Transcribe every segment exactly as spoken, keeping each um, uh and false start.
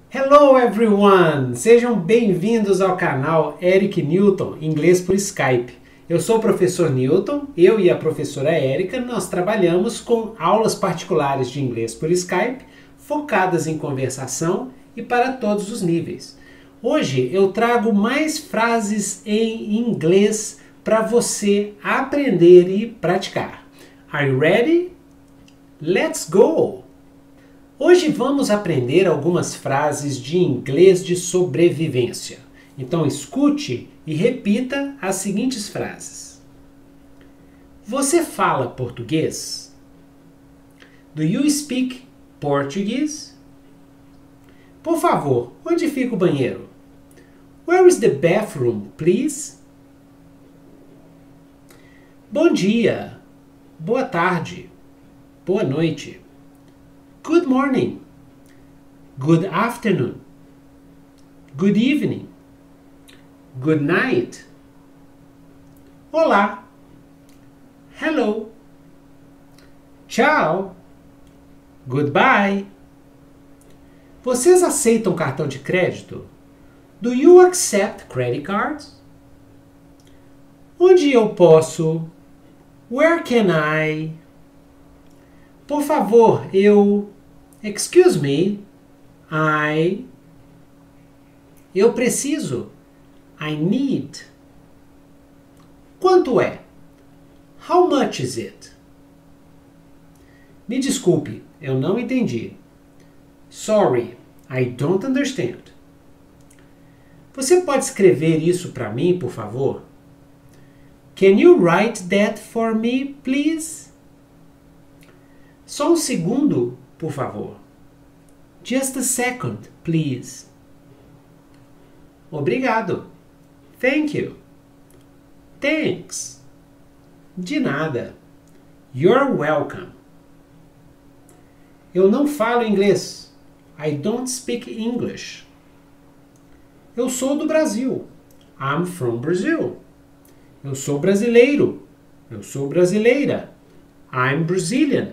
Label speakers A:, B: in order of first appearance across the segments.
A: Hello everyone! Sejam bem-vindos ao canal Eric Newton, Inglês por Skype. Eu sou o professor Newton, eu e a professora Érica, nós trabalhamos com aulas particulares de inglês por Skype, focadas em conversação e para todos os níveis. Hoje eu trago mais frases em inglês para você aprender e praticar. Are you ready? Let's go! Hoje vamos aprender algumas frases de inglês de sobrevivência. Então escute e repita as seguintes frases. Você fala português? Do you speak Portuguese? Por favor, onde fica o banheiro? Where is the bathroom, please? Bom dia, boa tarde, boa noite. Good morning, good afternoon, good evening, good night. Olá, hello, tchau, goodbye. Vocês aceitam cartão de crédito? Do you accept credit cards? Onde eu posso? Where can I? Por favor, eu... Excuse me, I... Eu preciso. I need. Quanto é? How much is it? Me desculpe, eu não entendi. Sorry, I don't understand. Você pode escrever isso para mim, por favor? Can you write that for me, please? Só um segundo, por favor. Just a second, please. Obrigado. Thank you. Thanks. De nada. You're welcome. Eu não falo inglês. I don't speak English. Eu sou do Brasil. I'm from Brazil. Eu sou brasileiro. Eu sou brasileira. I'm Brazilian.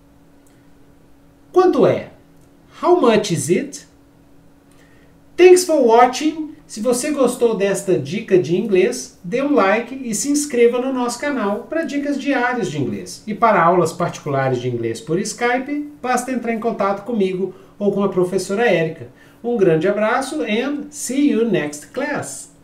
A: Quanto é? How much is it? Thanks for watching. Se você gostou desta dica de inglês, dê um like e se inscreva no nosso canal para dicas diárias de inglês. E para aulas particulares de inglês por Skype, basta entrar em contato comigo ou com a professora Érica. Um grande abraço and see you next class!